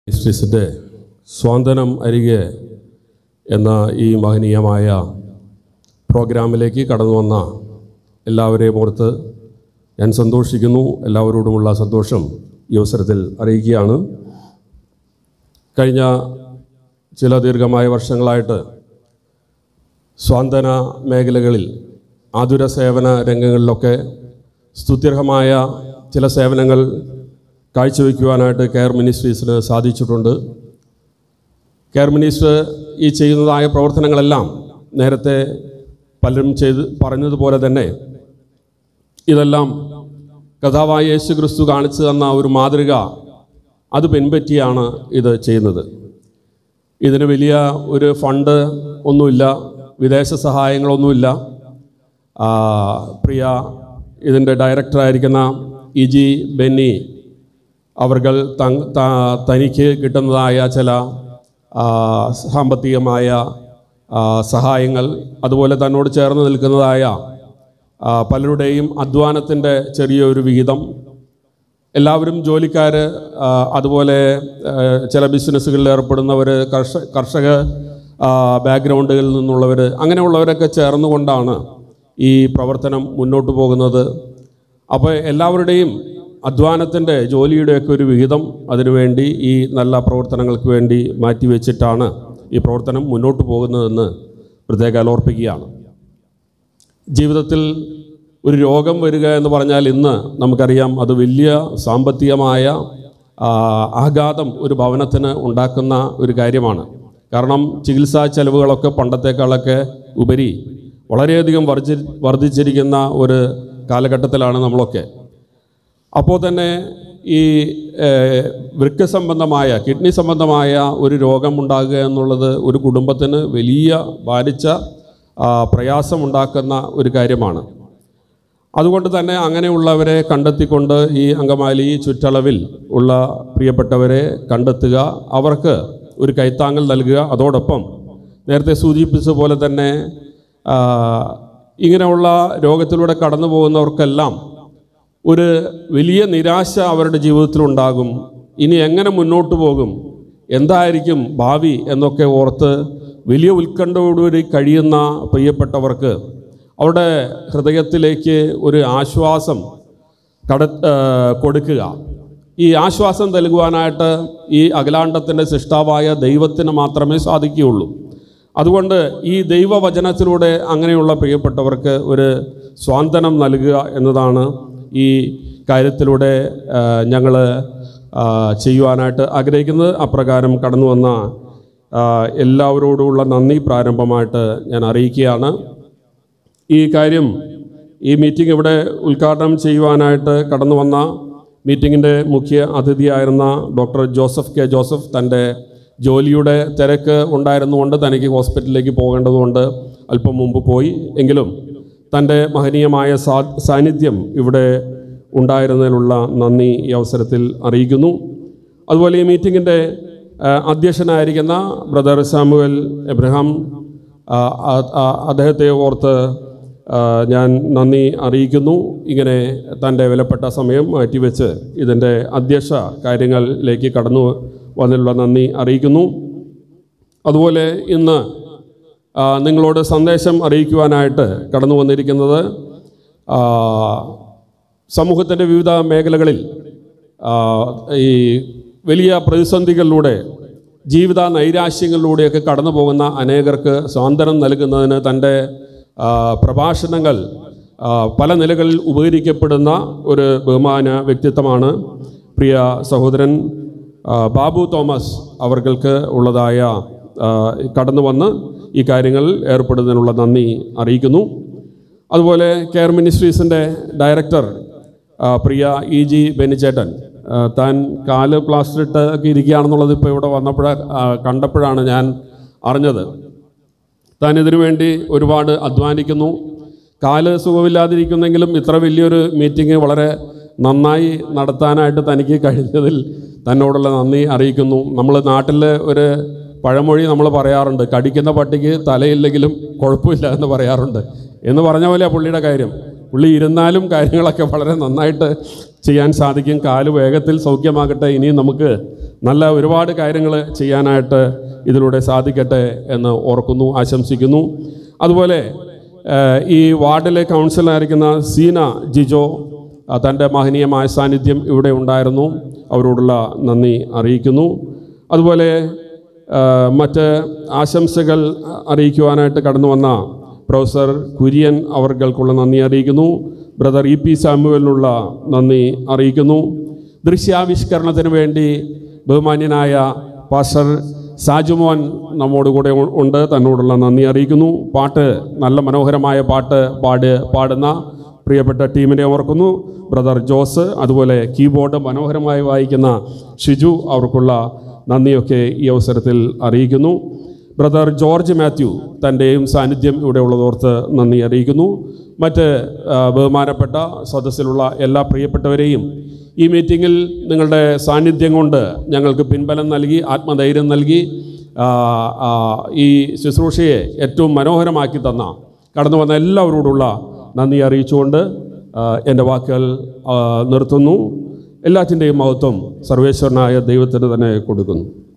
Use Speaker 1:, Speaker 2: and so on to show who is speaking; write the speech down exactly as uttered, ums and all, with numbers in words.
Speaker 1: മിനിസ്ട്രീസിൻ്റെ സ്വാന്തനം അരികെ എന്ന ഈ മഹനീയമായ പ്രോഗ്രാമിലേക്ക് കടന്നു വന്ന എല്ലാവരെയും ഓർത്ത് ഞാൻ സന്തോഷിക്കുന്നു. എല്ലാവരോടുമുള്ള സന്തോഷം ഈ അവസരത്തിൽ അറിയിക്കുകയാണ്. കഴിഞ്ഞ ചില ദീർഘമായ വർഷങ്ങളായിട്ട് സ്വാന്തന മേഖലകളിൽ ആതുര സേവന രംഗങ്ങളിലൊക്കെ സ്തുത്യർഹമായ ചില സേവനങ്ങൾ കാഴ്ചവെക്കുവാനായിട്ട് കെയർ മിനിസ്ട്രീസിന് സാധിച്ചിട്ടുണ്ട്. കെയർ മിനിസ്റ്റർ ഈ ചെയ്യുന്നതായ പ്രവർത്തനങ്ങളെല്ലാം നേരത്തെ പലരും ചെയ്ത് പറഞ്ഞതുപോലെ തന്നെ ഇതെല്ലാം കർത്താവായ യേശു ക്രിസ്തു കാണിച്ചു തന്ന ഒരു മാതൃക അത് പിൻപറ്റിയാണ് ഇത് ചെയ്യുന്നത്. ഇതിന് വലിയ ഒരു ഫണ്ട് ഒന്നുമില്ല, വിദേശ സഹായങ്ങളൊന്നുമില്ല. പ്രിയ ഇതിൻ്റെ ഡയറക്ടറായിരിക്കുന്ന ഇ ജി ബെന്നി അവർകൾ തനിക്ക് കിട്ടുന്നതായ ചില സാമ്പത്തികമായ സഹായങ്ങൾ, അതുപോലെ തന്നോട് ചേർന്ന് നിൽക്കുന്നതായ പലരുടെയും അധ്വാനത്തിൻ്റെ ചെറിയൊരു വിഹിതം, എല്ലാവരും ജോലിക്കാർ, അതുപോലെ ചില ബിസിനസ്സുകളിൽ ഏർപ്പെടുന്നവർ, കർഷക കർഷക ബാക്ക്ഗ്രൗണ്ടുകളിൽ നിന്നുള്ളവർ, അങ്ങനെയുള്ളവരൊക്കെ ചേർന്നുകൊണ്ടാണ് ഈ പ്രവർത്തനം മുന്നോട്ട് പോകുന്നത്. അപ്പോൾ എല്ലാവരുടെയും അധ്വാനത്തിൻ്റെ ജോലിയുടെയൊക്കെ ഒരു വിഹിതം അതിനുവേണ്ടി ഈ നല്ല പ്രവർത്തനങ്ങൾക്ക് വേണ്ടി മാറ്റിവെച്ചിട്ടാണ് ഈ പ്രവർത്തനം മുന്നോട്ട് പോകുന്നതെന്ന് പ്രത്യേകം ഓർപ്പിക്കുകയാണ്. ജീവിതത്തിൽ ഒരു രോഗം വരിക എന്ന് പറഞ്ഞാൽ ഇന്ന് നമുക്കറിയാം അത് വലിയ സാമ്പത്തികമായ ആഘാതം ഒരു ഭവനത്തിന് ഉണ്ടാക്കുന്ന ഒരു കാര്യമാണ്. കാരണം ചികിത്സാ ചെലവുകളൊക്കെ പണ്ടത്തേക്കാളൊക്കെ ഉപരി വളരെയധികം വർദ്ധി വർദ്ധിച്ചിരിക്കുന്ന ഒരു കാലഘട്ടത്തിലാണ് നമ്മളൊക്കെ. അപ്പോൾ തന്നെ ഈ വൃക്ക സംബന്ധമായ കിഡ്നി സംബന്ധമായ ഒരു രോഗം ഉണ്ടാകുക എന്നുള്ളത് ഒരു കുടുംബത്തിന് വലിയ ഭാരിച്ച പ്രയാസമുണ്ടാക്കുന്ന ഒരു കാര്യമാണ്. അതുകൊണ്ട് തന്നെ അങ്ങനെയുള്ളവരെ കണ്ടെത്തിക്കൊണ്ട് ഈ അങ്കമാലി ചുറ്റളവിൽ ഉള്ള പ്രിയപ്പെട്ടവരെ കണ്ടെത്തുക, അവർക്ക് ഒരു കൈത്താങ്ങൽ നൽകുക, അതോടൊപ്പം നേരത്തെ സൂചിപ്പിച്ച പോലെ തന്നെ ഇങ്ങനെയുള്ള രോഗത്തിലൂടെ കടന്നു പോകുന്നവർക്കെല്ലാം ഒരു വലിയ നിരാശ അവരുടെ ജീവിതത്തിലുണ്ടാകും. ഇനി എങ്ങനെ മുന്നോട്ട് പോകും, എന്തായിരിക്കും ഭാവി എന്നൊക്കെ ഓർത്ത് വലിയ ഉത്കണ്ഠയോടുകൂടി കഴിയുന്ന പ്രിയപ്പെട്ടവർക്ക് അവരുടെ ഹൃദയത്തിലേക്ക് ഒരു ആശ്വാസം കട കൊടുക്കുക. ഈ ആശ്വാസം നൽകുവാനായിട്ട് ഈ അഖിലാണ്ടത്തിൻ്റെ സൃഷ്ടാവായ ദൈവത്തിന് മാത്രമേ സാധിക്കുകയുള്ളൂ. അതുകൊണ്ട് ഈ ദൈവവചനത്തിലൂടെ അങ്ങനെയുള്ള പ്രിയപ്പെട്ടവർക്ക് ഒരു സ്വാന്തനം നൽകുക എന്നതാണ് ഈ കാര്യത്തിലൂടെ ഞങ്ങൾ ചെയ്യുവാനായിട്ട് ആഗ്രഹിക്കുന്നത്. അപ്രകാരം കടന്നു വന്ന എല്ലാവരോടുമുള്ള നന്ദി പ്രാരംഭമായിട്ട് ഞാൻ അറിയിക്കുകയാണ്. ഈ കാര്യം ഈ മീറ്റിംഗ് ഇവിടെ ഉദ്ഘാടനം ചെയ്യുവാനായിട്ട് കടന്നു വന്ന മീറ്റിങ്ങിൻ്റെ മുഖ്യ അതിഥിയായിരുന്ന ഡോക്ടർ ജോസഫ് കെ ജോസഫ് തൻ്റെ ജോലിയുടെ തിരക്ക് ഉണ്ടായിരുന്നുകൊണ്ട് തനിക്ക് ഹോസ്പിറ്റലിലേക്ക് പോകേണ്ടതുകൊണ്ട് അല്പം മുമ്പ് പോയി. എങ്കിലും തൻ്റെ മഹനീയമായ സാ സാന്നിധ്യം ഇവിടെ ഉണ്ടായിരുന്നതിനുള്ള നന്ദി ഈ അവസരത്തിൽ അറിയിക്കുന്നു. അതുപോലെ ഈ മീറ്റിങ്ങിൻ്റെ അധ്യക്ഷനായിരിക്കുന്ന ബ്രദർ സാമുവൽ എബ്രഹാം, അദ്ദേഹത്തെ ഓർത്ത് ഞാൻ നന്ദി അറിയിക്കുന്നു. ഇങ്ങനെ തൻ്റെ വിലപ്പെട്ട സമയം മാറ്റിവെച്ച് ഇതിൻ്റെ അധ്യക്ഷ കാര്യങ്ങളിലേക്ക് കടന്നു വന്നിട്ടുള്ള നന്ദി അറിയിക്കുന്നു. അതുപോലെ ഇന്ന് നിങ്ങളോട് സന്ദേശം അറിയിക്കുവാനായിട്ട് കടന്നു വന്നിരിക്കുന്നത് സമൂഹത്തിൻ്റെ വിവിധ മേഖലകളിൽ ഈ വലിയ പ്രതിസന്ധികളിലൂടെ ജീവിത നൈരാശ്യങ്ങളിലൂടെയൊക്കെ കടന്നു പോകുന്ന അനേകർക്ക് സ്വാതന്ത്ര്യം നൽകുന്നതിന് തൻ്റെ പ്രഭാഷണങ്ങൾ പല നിലകളിൽ ഉപകരിക്കപ്പെടുന്ന ഒരു ബഹുമാന വ്യക്തിത്വമാണ് പ്രിയ സഹോദരൻ ബാബു തോമസ് അവർക്ക് ഉള്ളതായ കടന്നു വന്ന് ഈ കാര്യങ്ങളിൽ ഏർപ്പെടുന്നതിനുള്ള നന്ദി അറിയിക്കുന്നു. അതുപോലെ കെയർ മിനിസ്ട്രീസിൻ്റെ ഡയറക്ടർ പ്രിയ ഇ ജി ബെന്നിച്ചേട്ടൻ, താൻ കാല് പ്ലാസ്റ്റർ ഇട്ട് ഒക്കെ ഇരിക്കുകയാണെന്നുള്ളത് ഇപ്പോൾ ഇവിടെ വന്നപ്പോഴാണ് കണ്ടപ്പോഴാണ് ഞാൻ അറിഞ്ഞത്. താൻ ഇതിനു വേണ്ടി ഒരുപാട് അധ്വാനിക്കുന്നു. കാല് സുഖമില്ലാതിരിക്കുന്നെങ്കിലും ഇത്ര വലിയൊരു മീറ്റിംഗ് വളരെ നന്നായി നടത്താനായിട്ട് തനിക്ക് കഴിഞ്ഞതിൽ തന്നോടുള്ള നന്ദി അറിയിക്കുന്നു. നമ്മൾ നാട്ടിൽ ഒരു പഴമൊഴി നമ്മൾ പറയാറുണ്ട്, കടിക്കുന്ന പട്ടിക്ക് തലയില്ലെങ്കിലും കുഴപ്പമില്ല എന്ന് പറയാറുണ്ട്. എന്ന് പറഞ്ഞ പോലെയാണ് പുള്ളിയുടെ കാര്യം. പുള്ളി ഇരുന്നാലും കാര്യങ്ങളൊക്കെ വളരെ നന്നായിട്ട് ചെയ്യാൻ സാധിക്കും. കാല് വേഗത്തിൽ സൗഖ്യമാകട്ടെ. ഇനിയും നമുക്ക് നല്ല ഒരുപാട് കാര്യങ്ങൾ ചെയ്യാനായിട്ട് ഇതിലൂടെ സാധിക്കട്ടെ എന്ന് ഓർക്കുന്നു, ആശംസിക്കുന്നു. അതുപോലെ ഈ വാർഡിലെ കൗൺസിലറായിരിക്കുന്ന സീന ജിജോ തൻ്റെ മഹനീയമായ സാന്നിധ്യം ഇവിടെ ഉണ്ടായിരുന്നു, അവരോടുള്ള നന്ദി അറിയിക്കുന്നു. അതുപോലെ മറ്റ് ആശംസകൾ അറിയിക്കുവാനായിട്ട് കടന്നു വന്ന പ്രൊഫസർ കുര്യൻ അവർക്കുള്ള നന്ദി അറിയിക്കുന്നു. ബ്രദർ ഇ പി സാമുവലിനുള്ള നന്ദി അറിയിക്കുന്നു. ദൃശ്യാവിഷ്കരണത്തിന് വേണ്ടി ബഹുമാന്യനായ പാസ്റ്റർ സാജുമോൻ നമ്മോട് കൂടെ ഉണ്ട്, തന്നോടുള്ള നന്ദി അറിയിക്കുന്നു. പാട്ട് നല്ല മനോഹരമായ പാട്ട് പാട് പാടുന്ന പ്രിയപ്പെട്ട ടീമിനെ ഓർക്കുന്നു. ബ്രദർ ജോസ്, അതുപോലെ കീബോർഡ് മനോഹരമായി വായിക്കുന്ന ഷിജു, അവർക്കുള്ള നന്ദിയൊക്കെ ഈ അവസരത്തിൽ അറിയിക്കുന്നു. ബ്രദർ ജോർജ് മാത്യു തൻ്റെയും സാന്നിധ്യം ഇവിടെ ഉള്ളതോർത്ത് നന്ദി അറിയിക്കുന്നു. മറ്റ് ബഹുമാനപ്പെട്ട സദസ്സിലുള്ള എല്ലാ പ്രിയപ്പെട്ടവരെയും ഈ മീറ്റിങ്ങിൽ നിങ്ങളുടെ സാന്നിധ്യം കൊണ്ട് ഞങ്ങൾക്ക് പിൻബലം നൽകി, ആത്മധൈര്യം നൽകി, ഈ ശുശ്രൂഷയെ ഏറ്റവും മനോഹരമാക്കി തന്ന കടന്നു വന്ന എല്ലാവരോടുള്ള നന്ദി അറിയിച്ചുകൊണ്ട് എൻ്റെ വാക്കുകൾ നിർത്തുന്നു. എല്ലാറ്റിൻ്റെയും മഹത്വം സർവേശ്വരനായ ദൈവത്തിന് തന്നെ കൊടുക്കുന്നു.